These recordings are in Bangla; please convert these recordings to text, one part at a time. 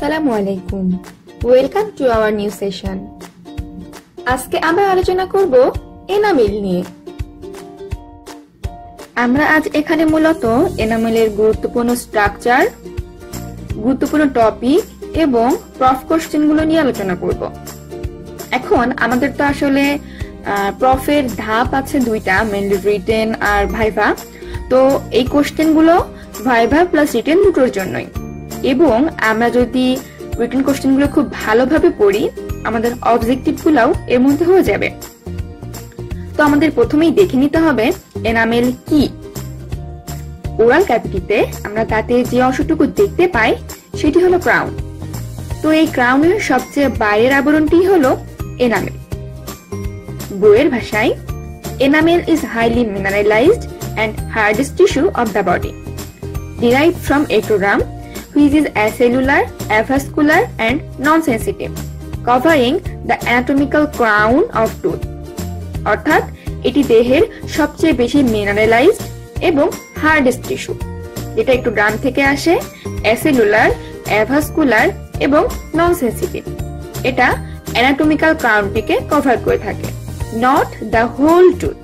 আসসালামু আলাইকুম, welcome to our new session. আজকে আমরা আলোচনা করব এনামেল নিয়ে। আমরা আজ এখানে মূলত এনামেলের গুরুত্বপূর্ণ স্ট্রাকচার, গুরুত্বপূর্ণ টপিক এবং প্রফ কোশ্চেনগুলো নিয়ে আলোচনা করব। এখন আমাদের তো আসলে প্রফের ধাপ আছে দুইটা, মেইনলি রিটেন আর ভাইভা। তো এই কোশ্চেনগুলো ভাইভা প্লাস রিটেন দুটোর জন্যই, এবং আমরা যদি রিটেন কোশ্চেনগুলো খুব ভালোভাবে পড়ি আমাদের অবজেক্টিভ গুলাও এর মধ্যে হয়ে যাবে। তো আমাদের প্রথমেই দেখে নিতে হবে এনামেল কি। ওরাল ক্যাভিটিতে আমরা দাঁতের যে অংশটুকু দেখতে পাই সেটি হলো ক্রাউন। তো এই ক্রাউনের সবচেয়ে বাইরের আবরণটি হলো এনামেল। বইয়ের ভাষায় enamel is highly mineralised and hardest tissue of the body, derived from ectoderm, which is acellular, avascular and non-sensitive, covering the anatomical crown of tooth. অর্থাৎ এটি দেহের সবচেয়ে বেশি মিনারেলাইজড এবং হার্ডেস্ট টিস্যু, যেটা ectoderm থেকে আসে, অ্যাসেলুলার, অ্যাভাসকুলার এবং নন সেন্সিটিভ। এটা অ্যানাটমিক্যাল ক্রাউনটিকে কভার করে থাকে, নট দ্য হোল টুথ।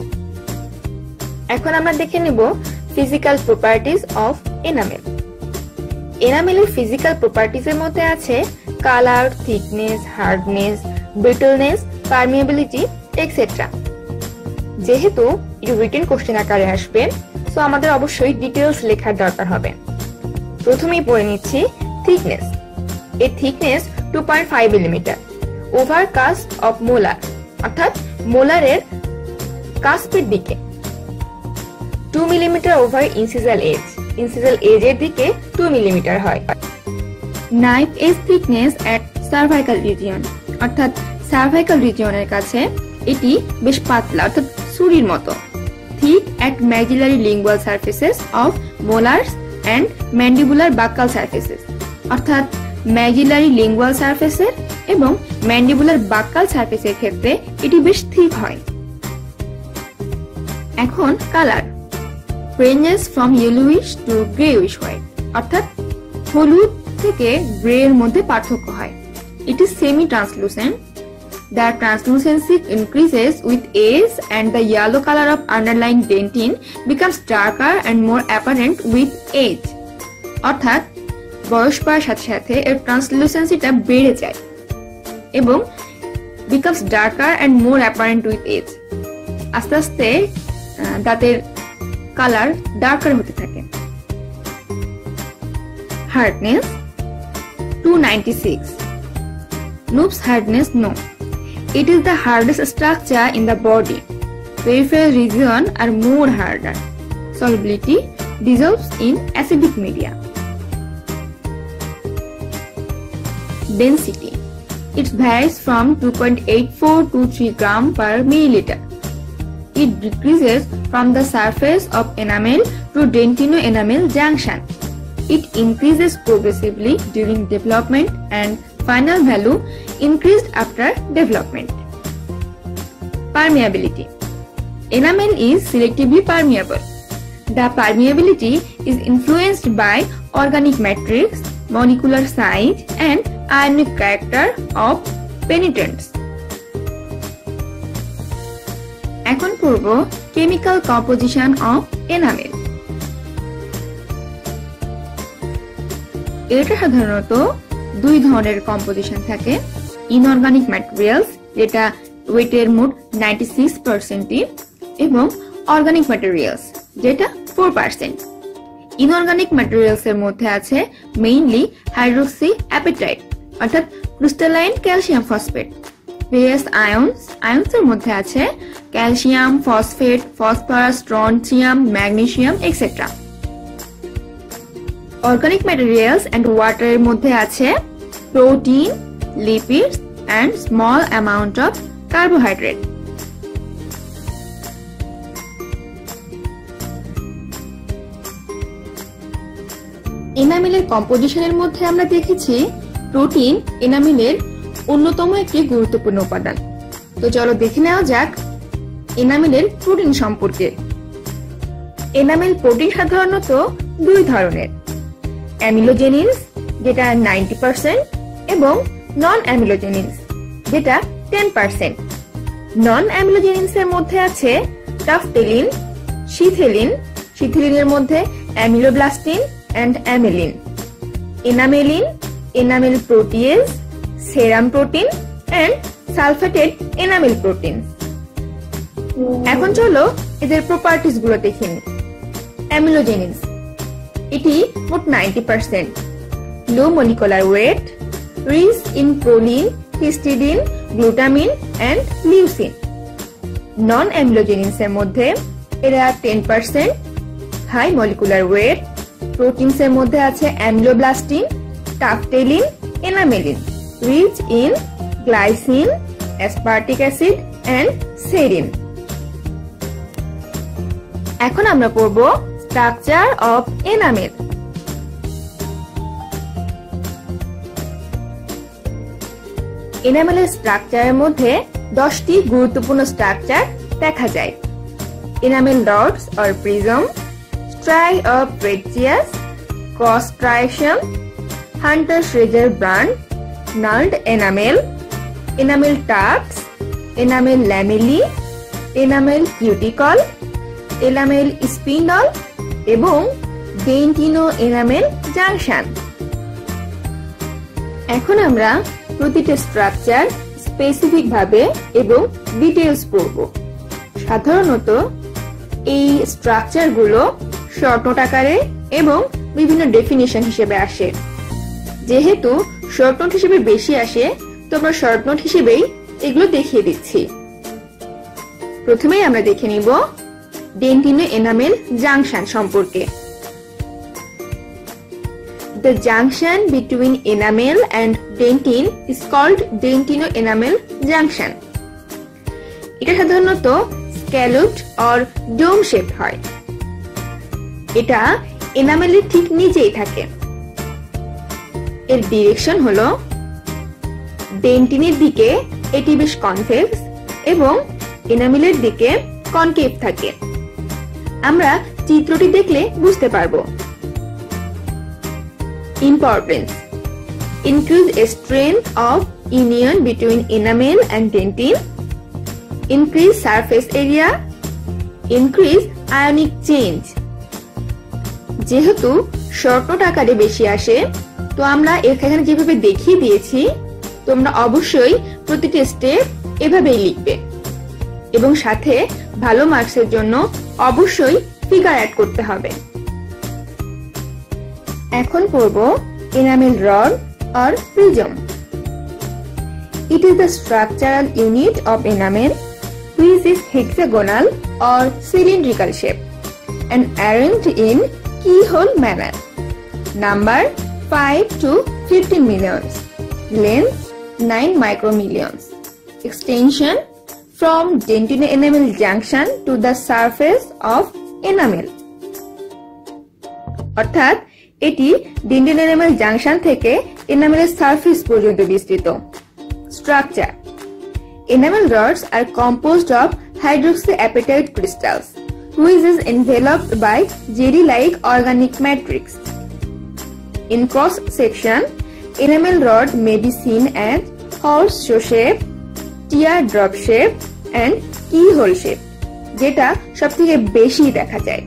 এখন আমরা দেখে নেব ফিজিক্যাল প্রপার্টিজ অফ এনামেল। এনামেলের ফিজিক্যাল প্রপার্টিজ এর মধ্যে আছে colour, thickness, hardness, brittleness, permeability etcetera. যেহেতু এটি রিটেন কোশ্চেন আকারে আসবে, সো আমাদের অবশ্যই ডিটেইলস লেখার দরকার হবে। প্রথমেই পড়ে নিচ্ছি থিকনেস। এর thickness 2.5 millimetre over cusp of molar, অর্থাৎ মোলারের কাস্পের দিকে। 2 millimetre over incisal edge, incisal এজের দিকে 2 মিলিমিটার হয়। Knife edge thickness at cervical region, অর্থাৎ সার্ভাইকাল রিজিয়নের কাছে এটি বেশ পাতলা, অর্থাৎ ছুরির মতো। Thick at maxillary lingual surfaces of molars and mandibular buccal surfaces, অর্থাৎ ম্যাক্সিলারি লিঙ্গুয়াল সারফেসের এবং ম্যান্ডিবুলার বাক্কাল সারফেসের ক্ষেত্রে এটি বেশ থিক হয়। এখন colour ranges from yellowish to grayish white, অর্থাৎ হলুদ থেকে গ্রে এর মধ্যে পার্থক্য হয়। It is semi translucent. The translucency increases with age and the yellow color of underlying dentin becomes darker and more apparent with age. অর্থাৎ বয়স বাড়ার সাথে সাথে এর ট্রান্সলুসেন্সিটা বেড়ে যায় এবং becomes darker and more apparent with age. আস্তে আস্তে দাঁতের কালার ডার্কার হতে থাকে। Hardness 296. Knoop's hardness no. It is the hardest structure in the body. Peripheral region are more harder. Solubility dissolves in acidic media. Density. It varies from 2.84 to 3 gram per milliliter. It decreases from the surface of enamel to dentino-enamel junction. It increases progressively during development and final value increased after development. Permeability. Enamel is selectively permeable. The permeability is influenced by organic matrix, molecular size and ionic character of penetrants. এখন পড়ব কেমিক্যাল কম্পোজিশন অফ এনামেল। এটা সাধারণত দুই ধরনের কম্পোজিশন থাকে। ইনঅর্গানিক ম্যাটেরিয়ালস, যেটা ওয়েটের মোট 96% এবং অর্গানিক ম্যাটেরিয়ালস, যেটা 4%। ইনঅর্গানিক ম্যাটেরিয়ালস এর মধ্যে আছে মেইনলি হাইড্রোক্সি অ্যাপেটাইট, অর্থাৎ crystalline calcium phosphate. Various ions এর মধ্যে আছে calcium, phosphate, phosphorus, strontium, magnesium etcetera. Organic materials and water এর মধ্যে আছে protein, lipids and small amount of carbohydrate. এনামেলের কম্পোজিশনের মধ্যে আমরা দেখেছি প্রোটিন এনামেলের অন্যতম একটি গুরুত্বপূর্ণ উপাদান। তো চলো দেখে নেওয়া যাক এনামেলের প্রোটিন সম্পর্কে। এনামেল প্রোটিন সাধারণত দুই ধরনের, অ্যামিলোজেনিস যেটা 90% এবং নন অ্যামিলোজেনিনস যেটা 10%। নন অ্যামিলোজেনিনস এর মধ্যে আছে টাফটেলিন, শিথেলিন, শিথেলিনের মধ্যে ameloblastin and amelin, enamelin, enamel protease, serum protein and sulphated enamel protein. এখন চলো এদের প্রপার্টিজ গুলো দেখে নিই। অ্যামিলোজেনিনস এটি মোট 90%, low molecular weight, rich in proline, histidine, glutamine and leucine. Non amelogenins এর মধ্যে এরা 10%, হাই মলিকুলার ওয়েট, প্রোটিনস এর মধ্যে আছে ameloblastin, tuftelin, enamelin, rich in glycine, aspartic acid and serine. এখন আমরা পড়ব স্ট্রাকচার অফ এনামেল। এনামেলের স্ট্রাকচারের মধ্যে 10টি গুরুত্বপূর্ণ স্ট্রাকচার দেখা যায়। Enamel rods or prism, striae of Retzius, cross striation, Hunter Schreger band, gnarled enamel, enamel tufts, enamel lamellae, enamel cuticle, enamel spindle এবং ডেন্টিনো এনামেল জাংশন। এখন আমরা প্রতিটা স্ট্রাকচার স্পেসিফিক ভাবে এবং ডিটেইলস পড়ব। সাধারণত এই স্ট্রাকচার গুলো শর্ট নোট আকারে এবং বিভিন্ন ডেফিনিশন হিসেবে আসে। যেহেতু শর্ট নোট হিসেবে বেশি আসে, তোমরা শর্ট নোট হিসেবেই এগুলো দেখিয়ে দিচ্ছি। প্রথমেই আমরা দেখে নিব ডেন্টিনো এনামেল জাংশন সম্পর্কে। The junction between enamel and dentin is called dentino-enamel junction. এটা সাধারণত স্ক্যালপড অর ডোম শেপড হয়। এটা এনামেলের ঠিক নিচেই থাকে। এর ডিরেকশন হলো ডেন্টিনের দিকে এটি বেশ কনভেক্স এবং এনামেলের দিকে কনকেভ থাকে। আমরা চিত্রটি দেখলে বুঝতে পারবো। Importance: increase strength of union between enamel and dentin, increase surface area, increase ionic change. যেহেতু শর্ট নোট আকারে বেশি আসে, তো আমরা এখানে যেভাবে দেখিয়ে দিয়েছি, তোমরা অবশ্যই প্রতিটি স্টেপ এভাবেই লিখবে এবং সাথে ভালো মার্কসের জন্য অবশ্যই ফিগার অ্যাড করতে হবে। এখন পড়ব enamel rod or prism. It is the structural unit of enamel which is hexagonal or cylindrical shape and arranged in keyhole manner. Number 5 to 15 millions. Length 9 micromillions. Extension from dentino-enamel junction to the surface of enamel. অর্থাৎ এটি ডেন্টিনো এনামেল জাংশন থেকে এনামেলের সারফেস পর্যন্ত বিস্তৃত। Structure: enamel rods are composed of hydroxyapatite crystals which is enveloped by jelly-like organic matrix. In cross section, enamel rod may be seen as horseshoe shape, teardrop shape and keyhole shape, যেটা সবথেকে বেশি দেখা যায়।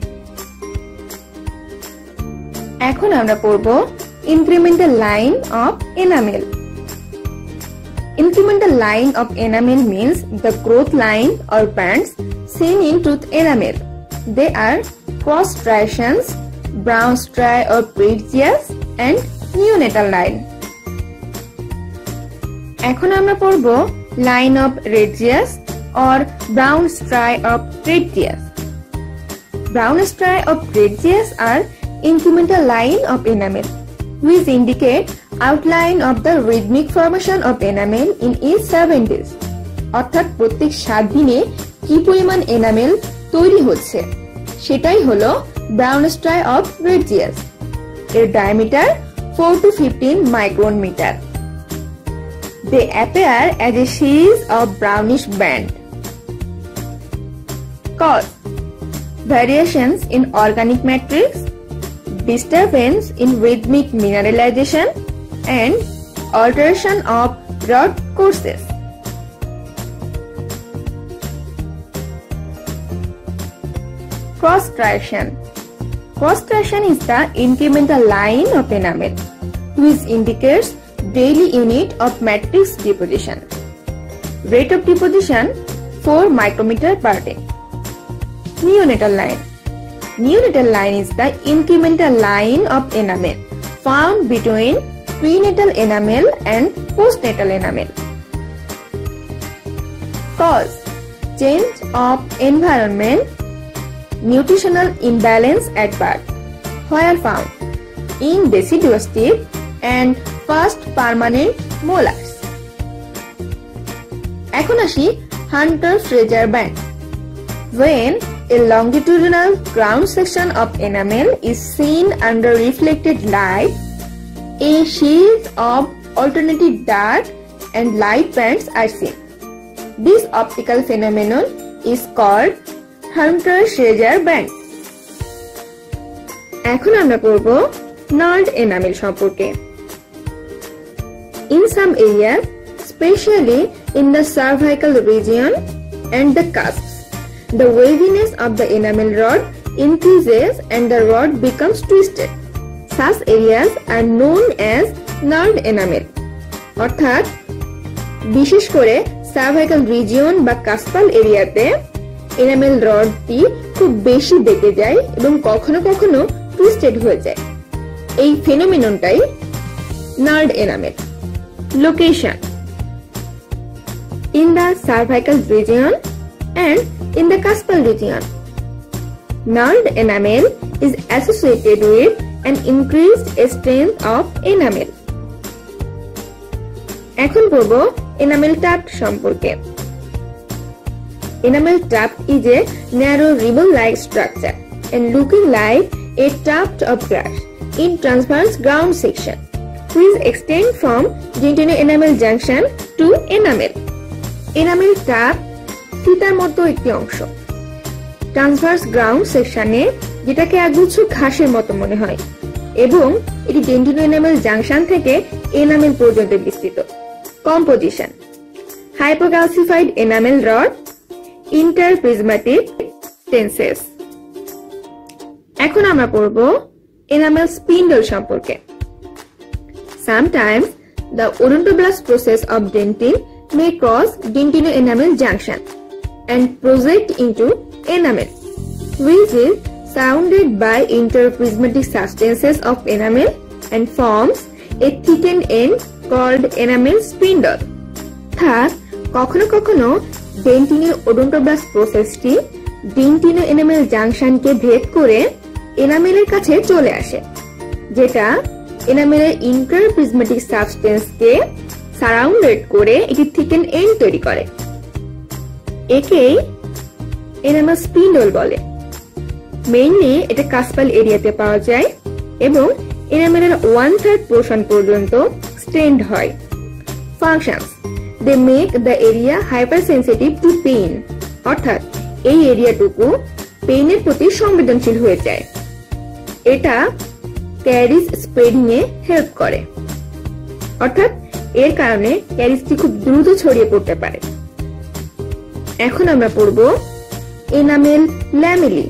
এখন আমরা পড়ব incremental line of enamel. Incremental line of enamel means the growth line or bands seen in tooth enamel. They are cross striations, brown striae or bridges and neonatal line. এখন আমরা পড়ব line of Regius or brown striae of Regius. Brown striae of Regius are incremental line of enamel which indicate outline of the rhythmic formation of enamel in each 7 days. অর্থাৎ প্রত্যেক 7 দিনে কি পরিমাণ এনামেল তৈরি হচ্ছে সেটাই হলো ব্রাউন স্ট্রাই অফ রেজিয়াস। এর diameter 4 to 15 micron meter. They appear as a series of brownish band. Cause: variations in organic matrix, disturbance in rhythmic mineralization, and alteration of rod courses. Cross striation. Cross striation is the incremental line of enamel, which indicates daily unit of matrix deposition. Rate of deposition 4 micrometer per day. Neonatal line. Neonatal line is the incremental line of enamel found between prenatal enamel and postnatal enamel. Cause: change of environment, nutritional imbalance at birth, where found in deciduous teeth and first permanent molars. এখন আসি Hunter-Fraser band. When a longitudinal ground section of enamel is seen under reflected light, a sheet of alternating dark and light bands are seen. This optical phenomenon is called Hunter-Fraser band. এখন আমরা পড়ব gnarled enamel সম্পর্কে. In some areas, especially in the cervical region and the cusps, the waviness of the enamel rod increases and the rod becomes twisted. Such areas are known as gnarled enamel. অর্থাৎ বিশেষ করে cervical region বা কাস্পাল এরিয়াতে এনামেল রডটি খুব বেশি বেঁকে যায় এবং কখনো কখনো টুইস্টেড হয়ে যায়। এই ফেনোমেননটাই gnarled enamel. Location: in the cervical region and in the cuspal region. Gnarled enamel is associated with an increased strength of enamel. এখন পড়ব enamel tuft সম্পর্কে. Enamel tuft is a narrow ribbon-like structure and looking like a tuft of grass in transverse ground section, which extend from dentinoenamel junction to enamel. Enamel tuft ফিতার মতো একটি অংশ ট্রান্সভার্স গ্রাউন্ড সেকশনে, যেটাকে একগুচ্ছ ঘাসের মতো মনে হয়, এবং এটি ডেন্টিনোএনামেল জাংশন থেকে এনামেল পর্যন্ত বিস্তৃত। Composition: hypocalcified enamel rod, interprismatic tenses. এখন আমরা পড়ব এনামেল স্পিন্ডল সম্পর্কে। Sometimes the odontoblast process of dentin may cross dentinoenamel junction and project into enamel, which is surrounded by interprismatic substances of enamel and forms a thickened end called enamel spindle. Thus, কখনো কখনো ডেন্টিনের ওডোন্টোব্লাস্ট প্রসেসটি ডেন্টিনোএনামেল জাংশনকে ভেদ করে এনামেলের কাছে চলে আসে, যেটা এনামেলের ইন্টারপ্রিজমেটিক সাবস্টেন্সকে সারাউন্ডেড করে একটি থিকেন এন্ড তৈরি করে। একেই এনামেল স্পিন্ডল বলে। মেইনলি এটা কাস্পাল এরিয়াতে পাওয়া যায় এবং এনামেলের 1/3 পোর্শন পর্যন্ত স্ট্রেন্ড হয়। Functions: they make the area hypersensitive to pain, অর্থাৎ এই এরিয়াটুকু পেইনের প্রতি সংবেদনশীল হয়ে যায়। এটা ক্যারিজ স্প্রেডিং এ হেল্প করে, অর্থাৎ এর কারণে ক্যারিজটি খুব দ্রুত ছড়িয়ে পড়তে পারে। এখন আমরা পড়ব enamel lamellae.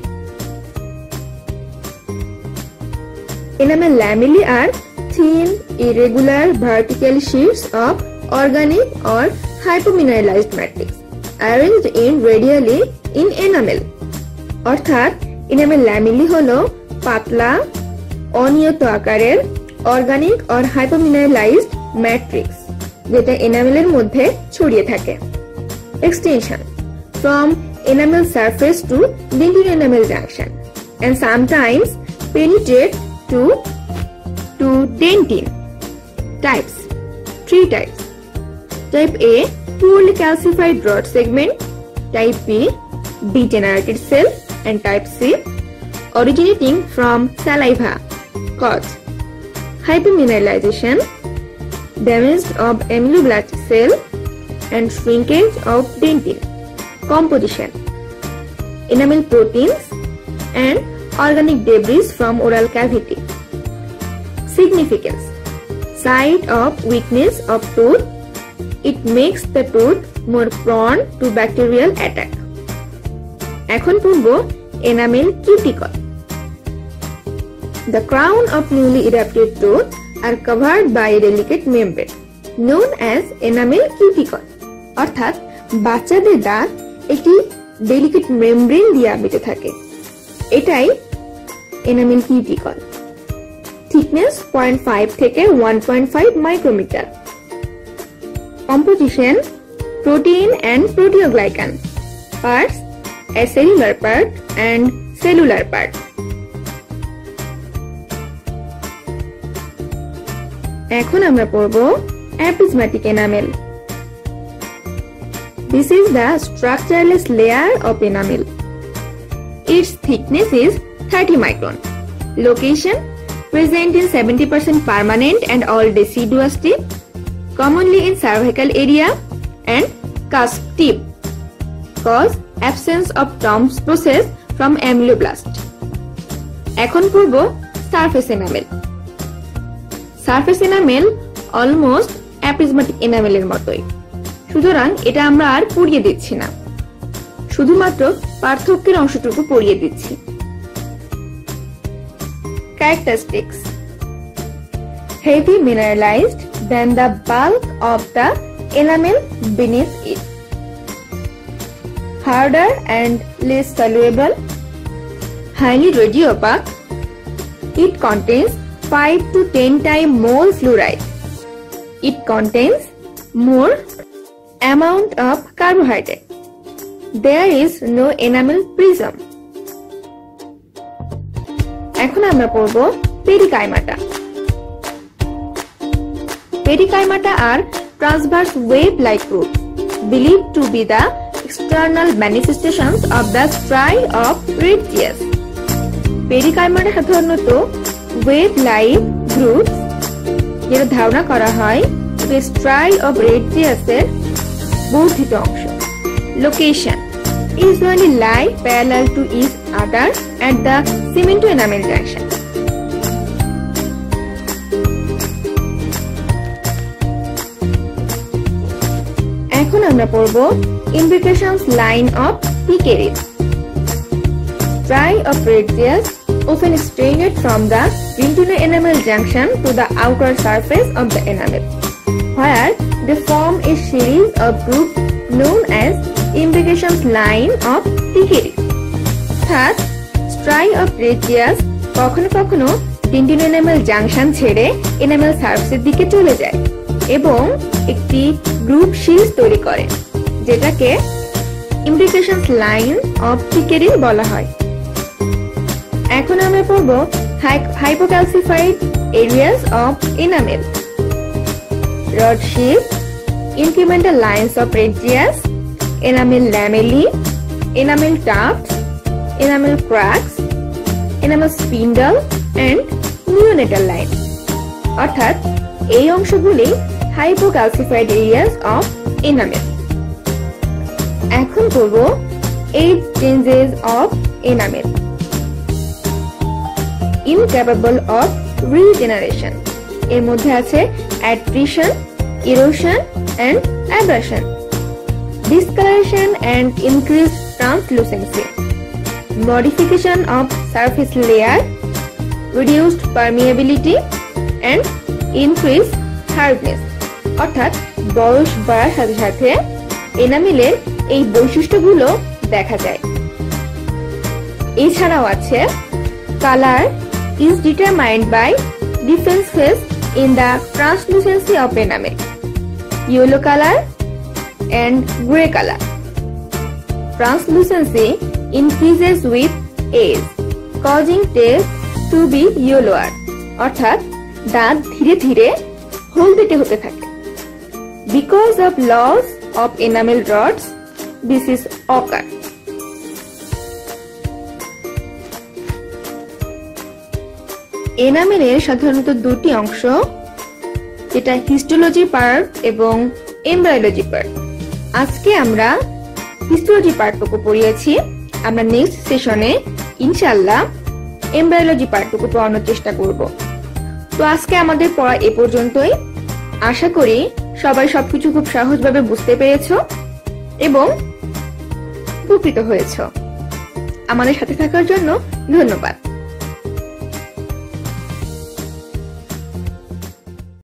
Enamel lamellae are thin, irregular vertical sheets of organic or hypomineralized matrix arranged in radially in enamel. অর্থাৎ enamel lamellae হলো পাতলা অনিয়ত আকারের অর্গানিক or hypomineralized matrix যেটা এনামেলের মধ্যে ছড়িয়ে থাকে। Extension: from enamel surface to dentinoenamel junction and sometimes penetrate to dentin. Types: 3 types. Type A, poorly calcified rod segment. Type B, degenerated cell. And type C, originating from saliva. Cause: hypomineralization, damage of ameloblast cell, and shrinkage of dentin. Composition: enamel proteins and organic debris from oral cavity. Significance: site of weakness of tooth. It makes the tooth more prone to bacterial attack. এখন পড়ব enamel cuticle. The crown of newly erupted tooth are covered by a delicate membrane known as enamel cuticle. অর্থাৎ বাচ্চাদের দাঁত একটি ডেলিকেট মেমব্রেন দিয়ে আবৃত থাকে, এটাই enamel cuticle. Thickness 0.5 থেকে 1.5 micrometer. Composition: protein and proteoglycan. Parts: acellular part and cellular part. এখন আমরা পড়ব apismatic enamel. This is the structureless layer of enamel. Its thickness is 30 micron. Location: present in 70% permanent and all deciduous tip, commonly in cervical area and cusp tip. Cause: absence of Tom's process from ameloblast. এখন পড়ব surface enamel. Surface enamel almost apismatic enamel এর মতোই, সুতরাং এটা আমরা আর পড়িয়ে দিচ্ছি না, শুধুমাত্র পার্থক্যের অংশটুকু পড়িয়ে দিচ্ছি। Characteristics: heavy mineralized than the bulk of the enamel beneath it, harder and less soluble, highly radiopaque. It contains 5 to 10 times more fluoride. It contains more amount of carbohydrate. There is no enamel prism. এখন আমরা পড়ব পেরিকাইমাটা. Perichymata are transverse wave-like roots believed to be the external manifestations of the striae of Reitzius. Perichymata সাধারণত wave-like roots, যেটা ধারণা করা হয় striae of Reitzius এর বর্ধিত অংশ। Location: usually lie parallel to each other at the cemento-enamel junction. এখন আমরা পড়ব imbrications line of Picaris. Striae of Reitzius often strained from the dentino-enamel junction to the outer surface of the enamel, where they form a series of groups known as imbrications line of Picaris. Thus, striae of Reitzius কখনো কখনো dentino-enamel junction ছেড়ে enamel সারফেসের দিকে চলে যায় এবং একটি গ্রুপ শিল্ড তৈরি করে, যেটাকে imbrications line of Picaris বলা হয়। এখন আমরা পড়ব hypocalcified areas of enamel. Rod sheath, incremental lines of Reitzius, enamel lamellae, enamel tufts, enamel cracks, enamel spindle and neonatal line. অর্থাৎ এই অংশগুলি hypocalcified areas of enamel. এখন পড়ব 8 changes of enamel. Incapable of regeneration. এর মধ্যে আছে attrition, erosion and abrasion, discoloration and increased translucency, modification of surface layer, reduced permeability and increased hardness. অর্থাৎ বয়স বাড়ার সাথে সাথে এনামেলের এই বৈশিষ্ট্যগুলো দেখা যায়। এছাড়াও আছে color is determined by differences in the translucency of enamel, yellow color and gray color. Translucency increases with age, causing taste to be yellower. অর্থাৎ দাঁত ধীরে ধীরে হলদেটে হতে থাকে। Because of loss of enamel rods, this is occur. এনামেলের সাধারণত দুটি অংশ, যেটা হিস্টোলজি পার্ট এবং এমব্রায়োলজি পার্ট। আজকে আমরা হিস্টোলজি পার্টটুকু পড়িয়েছি, আমরা নেক্সট সেশনে ইনশাআল্লাহ এমব্রায়োলজি পার্টটুকু পড়ানোর চেষ্টা করব। তো আজকে আমাদের পড়া এ পর্যন্তই। আশা করি সবাই সবকিছু খুব সহজভাবে বুঝতে পেরেছো এবং উপকৃত হয়েছো। আমাদের সাথে থাকার জন্য ধন্যবাদ।